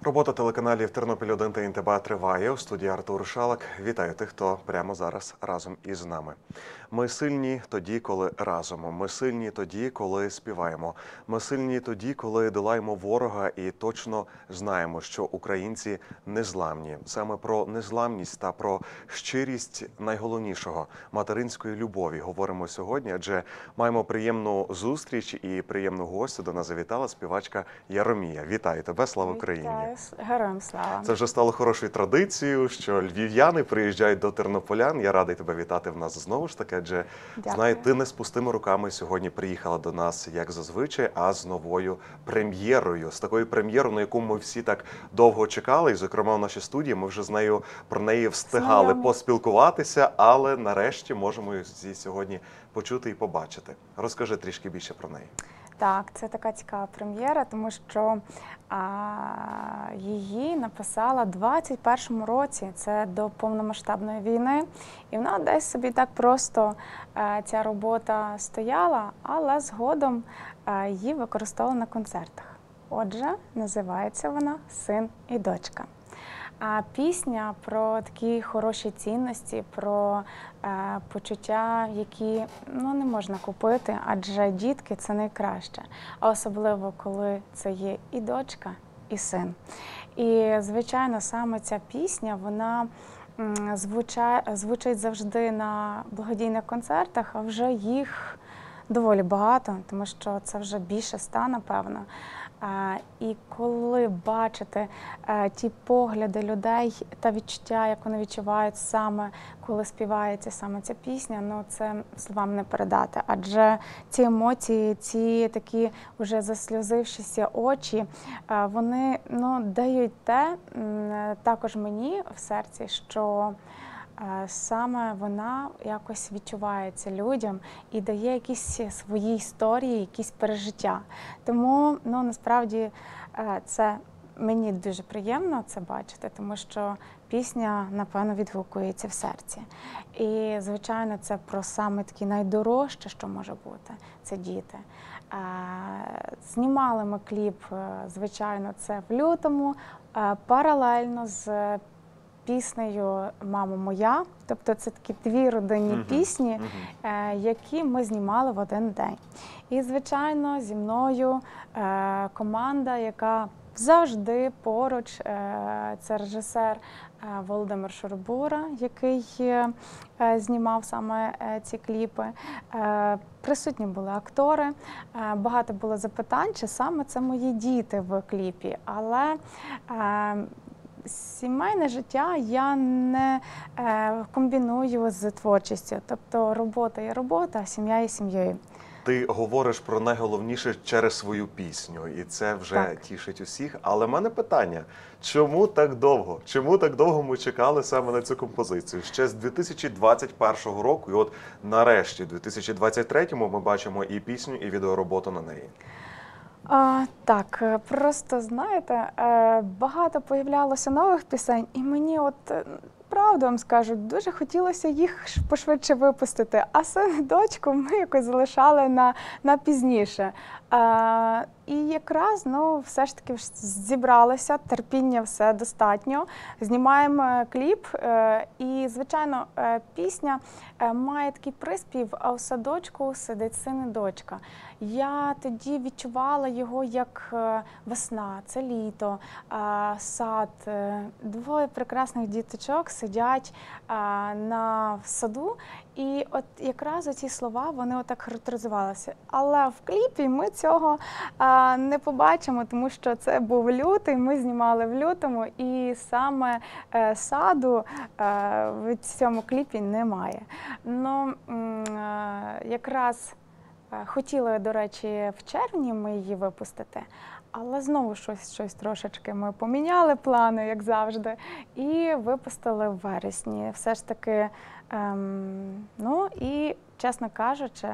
Робота телеканалів «Тернопіль-1» та «НТБ» триває. У студії Артур Шалак. Вітаю тих, хто прямо зараз разом із нами. Ми сильні тоді, коли разом. Ми сильні тоді, коли співаємо. Ми сильні тоді, коли долаємо ворога і точно знаємо, що українці незламні. Саме про незламність та про щирість найголовнішого – материнської любові говоримо сьогодні, адже маємо приємну зустріч і приємну гостю. До нас завітала співачка Яромія. Вітаю тебе, слава Україні! Героям слава! Це вже стало хорошою традицією, що львів'яни приїжджають до тернополян. Я радий тебе вітати в нас знову ж таки, адже, знаю, ти не з пустими руками сьогодні приїхала до нас, як зазвичай, а з новою прем'єрою. З такою прем'єрою, на яку ми всі так довго чекали, і, зокрема, в нашій студії ми вже з нею про неї встигали поспілкуватися, але нарешті можемо її сьогодні почути і побачити. Розкажи трішки більше про неї. Так, це така цікава прем'єра, тому що її написала в 21-му році, це до повномасштабної війни. І вона десь собі так просто, ця робота стояла, але згодом її використовували на концертах. Отже, називається вона «Син і дочка». А пісня про такі хороші цінності, про почуття, які не можна купити, адже дітки – це найкраще. А особливо, коли це є і дочка, і син. І, звичайно, саме ця пісня, вона звучить завжди на благодійних концертах, а вже їх доволі багато, тому що це вже більше 100, напевно. І коли бачите ті погляди людей та відчуття, як вони відчувають саме, коли співається саме ця пісня, це словам не передати. Адже ці емоції, ці такі вже засльозившіся очі, вони дають те, також мені в серці, що саме вона якось відчувається людям і дає якісь свої історії, якісь пережиття. Тому, насправді, це мені дуже приємно це бачити, тому що пісня, напевно, відгукується в серці. І, звичайно, це про саме таке найдорожче, що може бути – це діти. Знімали ми кліп, звичайно, це в лютому, паралельно з піснею «Мамо моя», тобто це такі дві родинні пісні, які ми знімали в один день. І, звичайно, зі мною команда, яка завжди поруч, це режисер Володимир Шурбура, який знімав саме ці кліпи. Присутні були актори, багато було запитань, чи саме це мої діти в кліпі, але сімейне життя я не комбіную з творчістю. Тобто робота є робота, а сім'я є сім'єю. Ти говориш про найголовніше через свою пісню, і це вже тішить усіх. Але в мене питання, чому так довго? Чому так довго ми чекали саме на цю композицію? Ще з 2021 року, і от нарешті, в 2023-му ми бачимо і пісню, і відеороботу на неї. Так, просто, знаєте, багато появлялося нових пісень, і мені правду вам скажу, дуже хотілося їх пошвидше випустити, а син і дочку ми якось залишали на пізніше. І якраз, все ж таки зібралися, терпіння все достатньо, знімаємо кліп, і, звичайно, пісня має такий приспів, а у садочку сидить син і дочка. Я тоді відчувала його як весна, це літо, сад. Двоє прекрасних діточок сидять на саду, і от якраз ці слова, вони отак характеризувалися. Але в кліпі ми цього не побачимо, тому що це був лютий, ми знімали в лютому, і саме саду в цьому кліпі немає. Якраз хотіли, до речі, в червні ми її випустити, але знову щось трошечки ми поміняли плани, як завжди, і випустили в вересні. Все ж таки, і, чесно кажучи,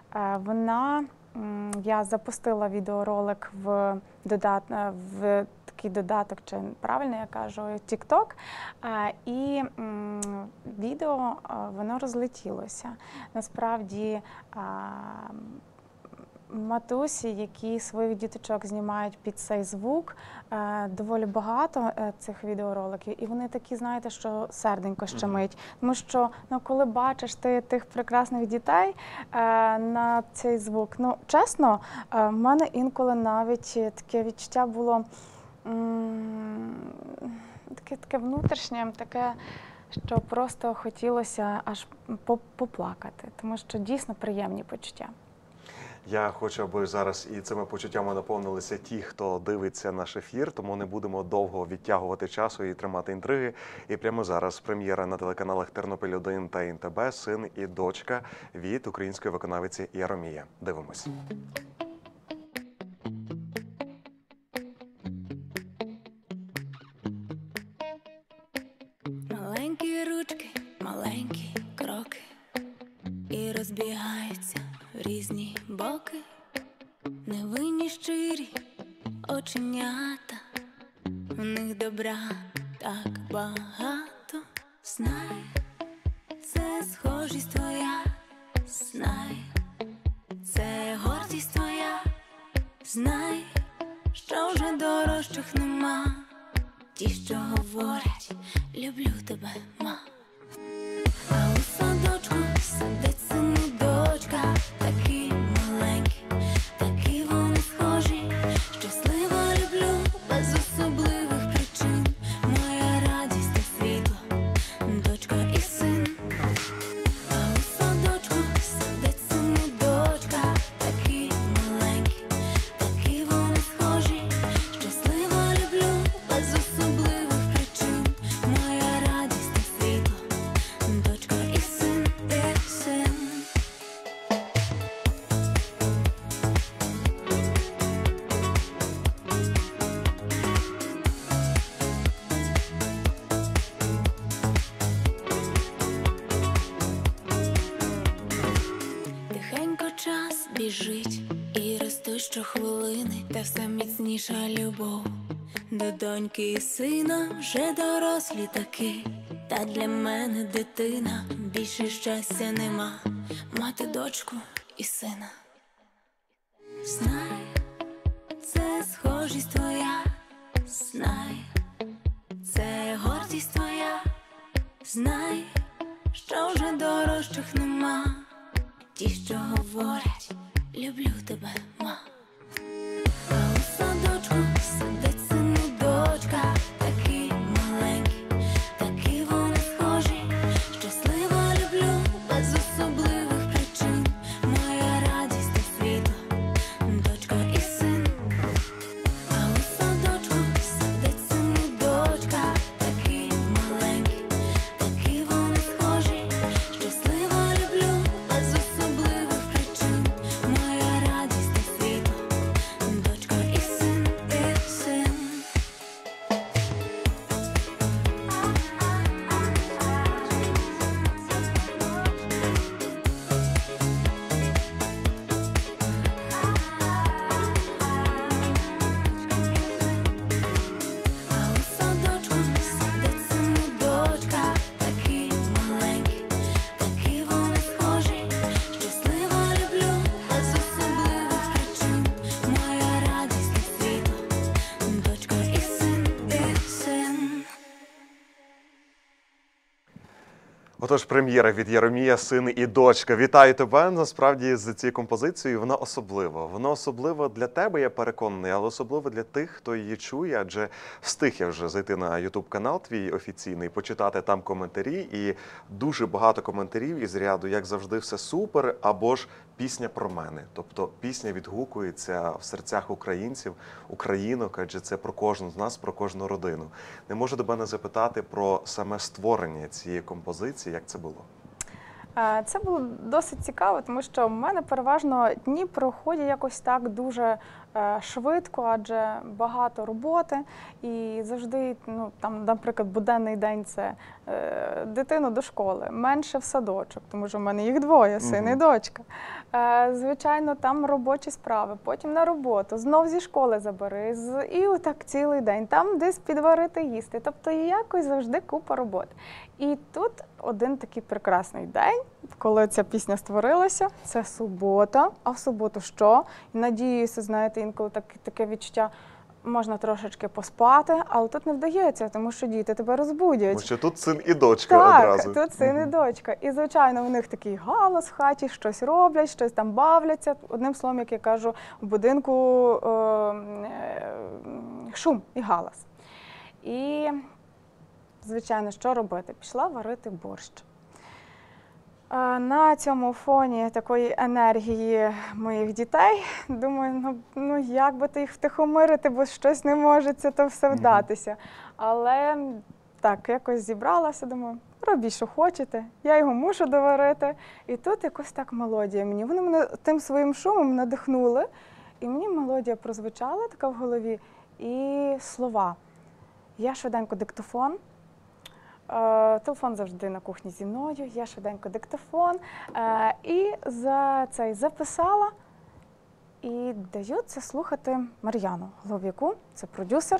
я запустила відеоролик в такий додаток, чи правильно я кажу, TikTok, і відео, воно розлетілося. Насправді, матусі, які своїх діточок знімають під цей звук, доволі багато цих відеороликів, і вони такі, знаєте, що серденько щемить. Тому що, коли бачиш ти тих прекрасних дітей на цей звук, чесно, в мене інколи навіть таке відчуття було таке внутрішнє, таке, що просто хотілося аж поплакати, тому що дійсно приємні почуття. Я хочу, аби зараз і цими почуттями наповнилися ті, хто дивиться наш ефір, тому не будемо довго відтягувати часу і тримати інтриги. І прямо зараз прем'єра на телеканалах Тернопіль-1 та НТБ «Син і дочка» від української виконавиці Яромія. Дивимось. Маленькі ручки, маленькі кроки, і розбігаються в різні боки, невинні щирі оченята, у них добра так багато. Знай, це схожість твоя, знай, це гордість твоя, знай, що вже дорожчих нема, ті, що говорять, люблю тебе, ма. А у садочку сидить син і дочка, такі маленькі, такі вони схожі. Щасливо люблю, без особливих причин, моя радість та світло, дочка і син. А у садочку сидить син і дочка, такі маленькі, такі вони схожі. Щасливо люблю, без особливих причин, моя радість та світло, дочка і син, і син. Тихенько час біжить, і росте щохвилини, та все міцніша любов до доньки і сина. Вже дорослі таки, та для мене дитина. Більше щастя нема, мати дочку і сина. Знай, це схожість твоя, знай, це гордість твоя, знай, що вже дорожчих нема, ті, що говорять, люблю тебе, ма. А у садочку сидить син і дочка, такі маленькі, такі вони схожі. Щасливо люблю, без особливих причин, моя радість та світло, дочка і син. А у садочку сидить син і дочка, такі маленькі, такі вони схожі. Щасливо люблю, без особливих причин, моя радість та світло, дочка і син, і син. А у садочку сидить син і дочка, такі маленькі, такі вони схожі. Щасливо люблю, без особливих причин, моя радість та світло, дочка і син, і син. Отож, прем'єра від Яромія «Син і дочка». Вітаю тебе. Насправді, з цією композицією вона особлива. Вона особлива для тебе, я переконаний, але особливо для тих, хто її чує, адже встиг я вже зайти на YouTube-канал твій офіційний, почитати там коментарі, і дуже багато коментарів із ряду, як завжди, все супер, або ж пісня про мене. Тобто пісня відгукується в серцях українців, українок, адже це про кожну з нас, про кожну родину. Не можу тебе не запитати про саме створення цієї композиції, як це було? Це було досить цікаво, тому що в мене переважно дні проходять якось так дуже швидко, адже багато роботи. І завжди, там, наприклад, буденний день – це дитину до школи, менше в садочок, тому що в мене їх двоє, син і дочка. Звичайно, там робочі справи, потім на роботу, знов зі школи забери, і отак цілий день, там десь підварити їсти. Тобто якось завжди купа роботи. І тут один такий прекрасний день, коли ця пісня створилася, це субота. А в суботу що? Надіюся, знаєте, інколи таке відчуття, можна трошечки поспати, але тут не вдається, тому що діти тебе розбудять. Тому що тут син і дочка Так, одразу. тут син і дочка. І, звичайно, у них такий галас в хаті, щось роблять, щось там бавляться. Одним словом, як я кажу, в будинку шум і галас. І, звичайно, що робити? Пішла варити борщ. На цьому фоні такої енергії моїх дітей, думаю, ну як би ти їх втихомирити, бо щось не може це то все вдатися. Але так, якось зібралася, думаю, робіть, що хочете, я його мушу доварити. І тут якось так мелодія мені. Вони мене тим своїм шумом надихнули, і мені мелодія прозвучала така в голові, і слова. Я швиденько диктофон. Телефон завжди на кухні зі мною, я швиденько диктофон. І записала, і даю це слухати Мар'яну Голов'яку, це продюсер.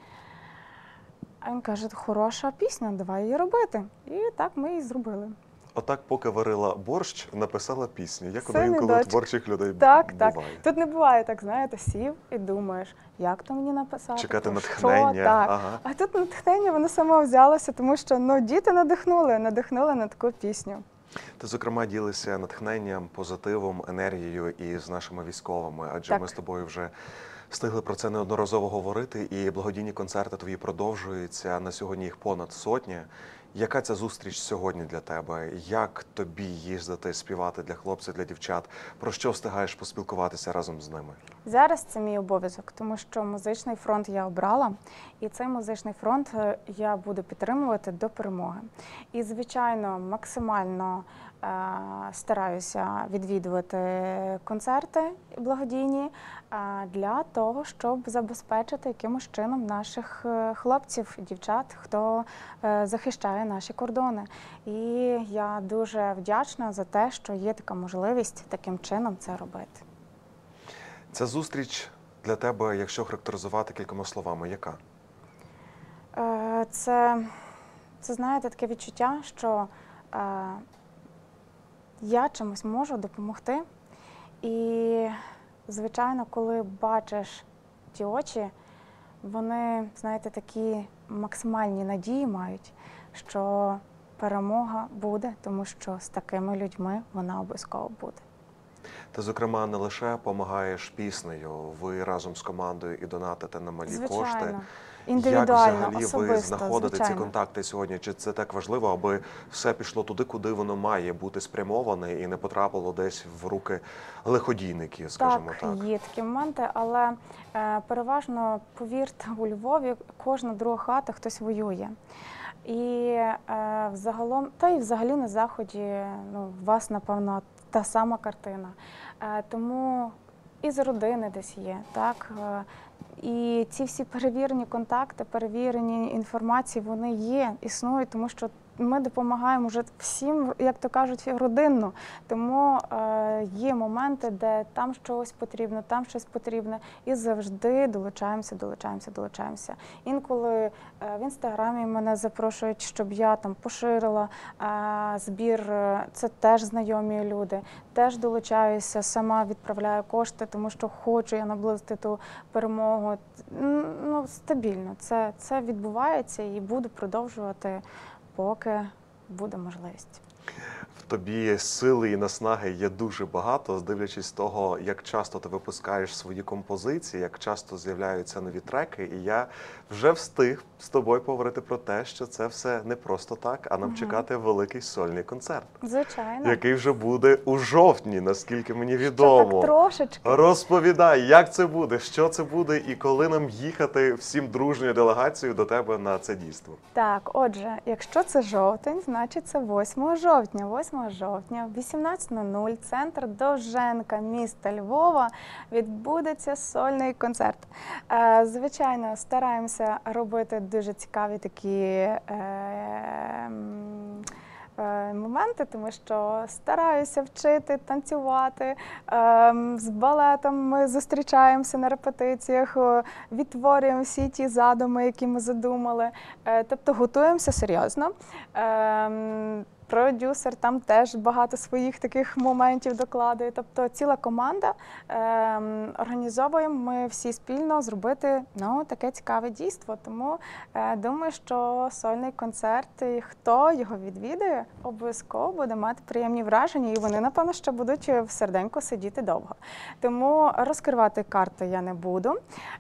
А він каже, хороша пісня, давай її робити. І так ми її зробили. Отак, поки варила борщ, написала пісню. Як Син воно і інколи у дочка. творчих людей Так. буває. Тут не буває так, знаєте, сів і думаєш, як то мені написати, Чекати про натхнення. що, так. Ага. А тут натхнення, воно само взялося, тому що діти надихнули на таку пісню. Ти, зокрема, ділишся натхненням, позитивом, енергією із нашими військовими, адже Так. ми з тобою вже встигли про це неодноразово говорити, і благодійні концерти твої продовжуються, на сьогодні їх понад сотня. Яка ця зустріч сьогодні для тебе? Як тобі їздити, співати для хлопців, для дівчат? Про що встигаєш поспілкуватися разом з ними? Зараз це мій обов'язок, тому що музичний фронт я обрала, і цей музичний фронт я буду підтримувати до перемоги. І, звичайно, максимально стараюся відвідувати концерти благодійні для того, щоб забезпечити якимось чином наших хлопців, дівчат, хто захищає наші кордони. І я дуже вдячна за те, що є така можливість таким чином це робити. Ця зустріч для тебе, якщо характеризувати кількома словами, яка? Це знаєте, таке відчуття, що я чимось можу допомогти. І, звичайно, коли бачиш ті очі, вони, знаєте, такі максимальні надії мають, що перемога буде, тому що з такими людьми вона обов'язково буде. Ти, зокрема, не лише допомагаєш піснею, ви разом з командою і донатите на малі Звичайно. кошти. Індивідуально, Як взагалі особисто, ви знаходите ці звичайно. контакти сьогодні? Чи це так важливо, аби все пішло туди, куди воно має бути спрямоване і не потрапило десь в руки лиходійників, скажімо так? Є такі моменти, але переважно, повірте, у Львові кожна друга хата хтось воює. І взагалом, та й взагалі на Заході, у вас, напевно, та сама картина. Тому і з родини десь є, так? І ці всі перевірені контакти, перевірені інформації, вони є, існують, тому що ми допомагаємо вже всім, як то кажуть, родинно. Тому є моменти, де там щось потрібно, там щось потрібне, і завжди долучаємося. Інколи в Інстаграмі мене запрошують, щоб я там поширила збір, це теж знайомі люди. Теж долучаюся, сама відправляю кошти, тому що хочу я наблизити ту перемогу. Стабільно. Це відбувається і буду продовжувати, поки буде можливість. В тобі сили і наснаги є дуже багато, дивлячись з того, як часто ти випускаєш свої композиції, як часто з'являються нові треки. І я вже встиг з тобою поговорити про те, що це все не просто так, а нам чекати великий сольний концерт. Звичайно. Який вже буде у жовтні, наскільки мені Що відомо. так трошечки. Розповідай, як це буде, що це буде і коли нам їхати всім дружньою делегацією до тебе на це дійство. Так, отже, якщо це жовтень, значить це 8 жовтня. 8 жовтня в 18:00 центр Довженка міста Львова відбудеться сольний концерт. Звичайно, стараємося робити дуже цікаві такі моменти, тому що стараюся вчити, танцювати. З балетом ми зустрічаємося на репетиціях, відтворюємо всі ті задуми, які ми задумали. Тобто готуємося серйозно. Продюсер там теж багато своїх таких моментів докладує. Тобто ціла команда організовуємо ми всі спільно зробити таке цікаве дійство. Тому думаю, що сольний концерт, і хто його відвідає, обов'язково буде мати приємні враження, і вони, напевно, ще будуть в серденьку сидіти довго. Тому розкривати карти я не буду.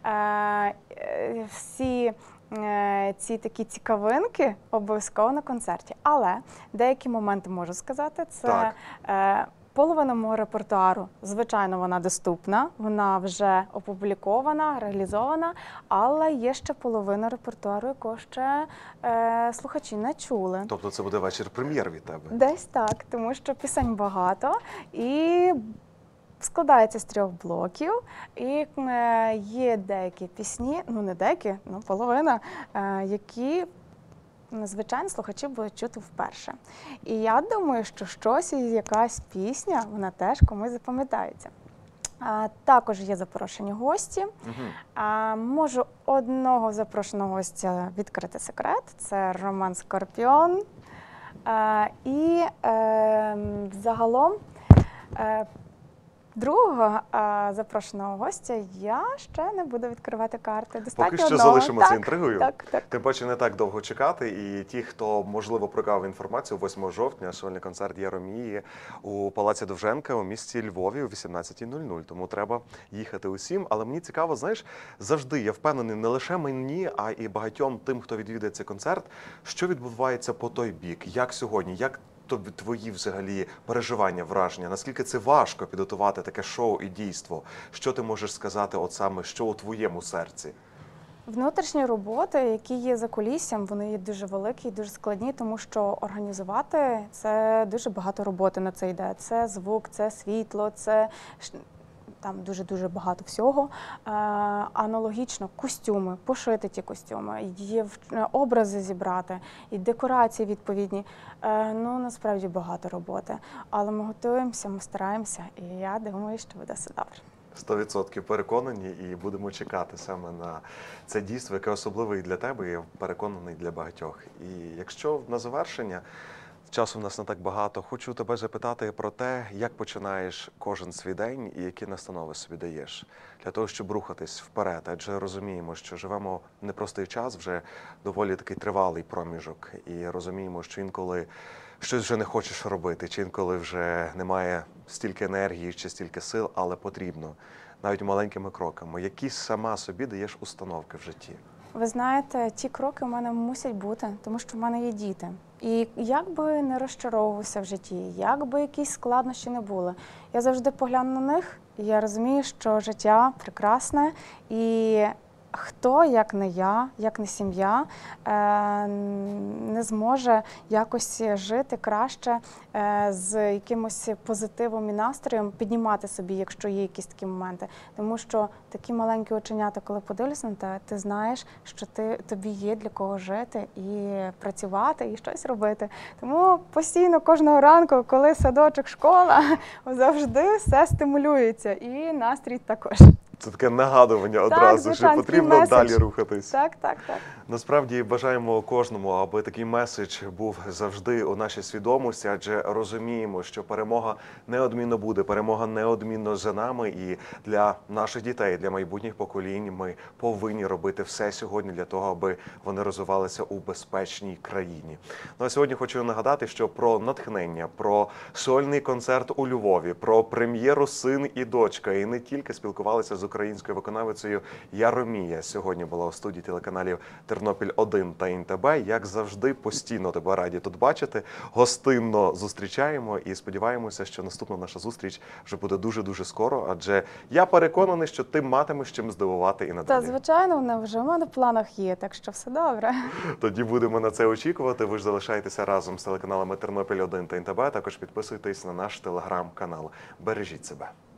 Всі ці такі цікавинки обов'язково на концерті. Але деякі моменти можу сказати. Це половина мого репертуару, звичайно, вона доступна, вона вже опублікована, реалізована, але є ще половина репертуару, якого ще слухачі не чули. Тобто це буде вечір прем'єр від тебе? Десь так, тому що пісень багато і складається з 3 блоків, і є деякі пісні, не деякі, половина, які, звичайно, слухачі будуть чути вперше. І я думаю, що щось, якась пісня, вона теж комусь запам'ятається. Також є запрошені гості. Можу одного запрошеного гостя відкрити секрет. Це Роман Скорпіон. І загалом другого запрошеного гостя я ще не буду відкривати карти. Достатньо Поки що одного. залишимо це інтригою. Так. Тим паче не так довго чекати. І ті, хто, можливо, прокав інформацію, 8 жовтня сольний концерт Яромії у Палаці Довженка у місті Львові о 18:00. Тому треба їхати усім. Але мені цікаво, знаєш, завжди, я впевнений, не лише мені, а і багатьом тим, хто відвідає цей концерт, що відбувається по той бік, як сьогодні, як твої взагалі переживання, враження? Наскільки це важко підготувати таке шоу і дійство? Що ти можеш сказати от саме, що у твоєму серці? Внутрішні роботи, які є за куліссям, вони є дуже великі і дуже складні, тому що організувати – це дуже багато роботи на це йде. Це звук, це світло, це там дуже-дуже багато всього. Аналогічно костюми, пошити ті костюми, є образи зібрати, і декорації відповідні. Насправді багато роботи. Але ми готуємося, ми стараємося, і я думаю, що буде все добре. 100% переконані і будемо чекати саме на це дійство, яке особливе і для тебе, і я переконаний для багатьох. І якщо на завершення, часу в нас не так багато, хочу тебе запитати про те, як починаєш кожен свій день і які настанови собі даєш для того, щоб рухатись вперед. Адже розуміємо, що живемо в непростий час, вже доволі такий тривалий проміжок, і розуміємо, що інколи щось вже не хочеш робити, чи інколи вже немає стільки енергії чи стільки сил, але потрібно, навіть маленькими кроками. Які сама собі даєш установки в житті? Ви знаєте, ті кроки у мене мусять бути, тому що в мене є діти. І як би не розчаровувався в житті, як би якісь складнощі не були, я завжди погляну на них, і я розумію, що життя прекрасне, і хто, як не я, як не сім'я, не зможе якось жити краще з якимось позитивом і настроєм, піднімати собі, якщо є якісь такі моменти. Тому що такі маленькі оченята, коли подивишся на те, ти знаєш, що тобі є для кого жити і працювати, і щось робити. Тому постійно, кожного ранку, коли садочок, школа, завжди все стимулюється. І настрій також. Це таке нагадування одразу, що потрібно далі рухатись. Так. Насправді бажаємо кожному, аби такий меседж був завжди у нашій свідомості, адже розуміємо, що перемога неодмінно буде, перемога неодмінно за нами, і для наших дітей, для майбутніх поколінь ми повинні робити все сьогодні для того, аби вони розвивалися у безпечній країні. Ну а сьогодні хочу нагадати, що про натхнення, про сольний концерт у Львові, про прем'єру «Син і дочка», і не тільки спілкувалися з українською виконавицею Яромія. Сьогодні була у студії телеканалів Тернопіль-1 та ІНТБ. Як завжди, постійно тебе раді тут бачити. Гостинно зустрічаємо і сподіваємося, що наступна наша зустріч вже буде дуже-дуже скоро, адже я переконаний, що ти матимеш чим здивувати і надалі. Та, звичайно, вона вже в мене в планах є, так що все добре. Тоді будемо на це очікувати. Ви ж залишайтеся разом з телеканалами Тернопіль-1 та ІНТБ. Також підписуйтесь на наш телеграм-канал. Бережіть себе.